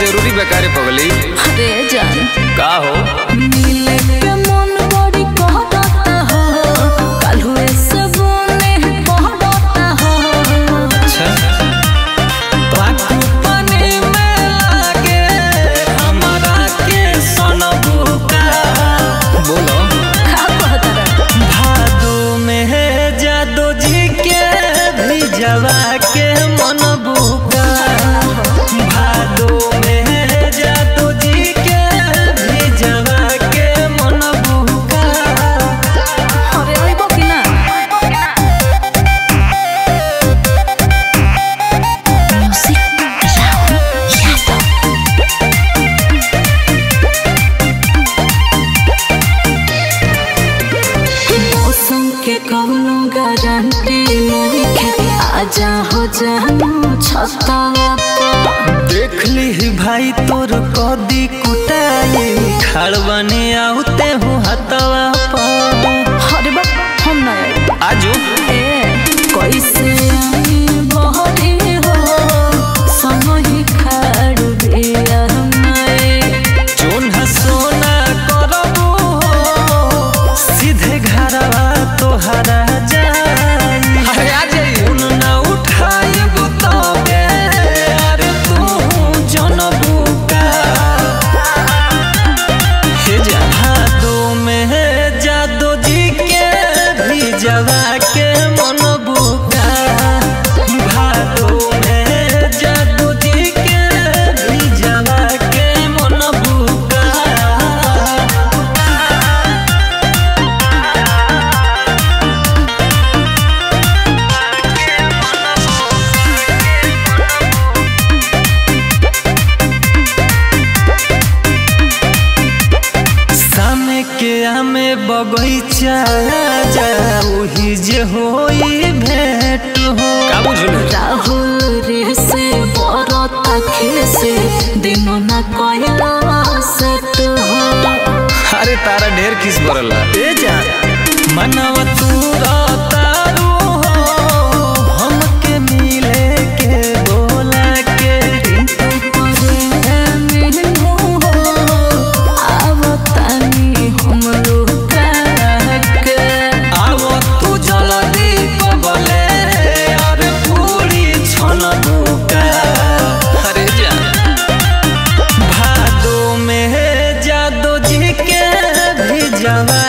जरूरी बेकारे पगली। अरे जान का हो मिले के मन बड़ी कहता हो, कल हुए सब ने कहता हो। अच्छा बाकू पानी में लागे हमारा के सोनबू का। बोलो का कहता रे भादो में है जादो जी के भी जवा के मन बुका। भादो में है जादो जी के भी जवा के मन बुका। अरे आइबो कि ना म्यूजिक मौसम के कौनो गारंटी नहीं है, आजा हो जानू छतावा पर। देख ली भाई तोर कदी कुटाई खाड़ बने आउते हूँ हतवा पर। अरे बा हम ना आए। आजू ए कैसे आई बहरी हो समय खाड़ बिया मैं। जोन्हा सोना करबू हो सीधे घरवा तोहरा जाई। अरे आ जाइए। उन ना उठाइबू तबे अरे तू जनबू का। हे जा भादो में है जादो जी के भी जवा के मन बुका। भादो में है जादो जी के भी जवा के मन बुका। सामे के आमे बगैचा जा ओही जे होई भेंट हो। का बुझल राहुल रे से बरता खेसे दिनो ना कहला सत हो। अरे तारा ढेर किस बरला। ए जा मनवा तूरा तारू हो हमके मिले के बोला के। परे मिलू हो आवतानी हम लोग के। आवो तू जल्दी कबले अरे पूरी छन बुका। अरे जा भादो में है जादो जी के भी जवा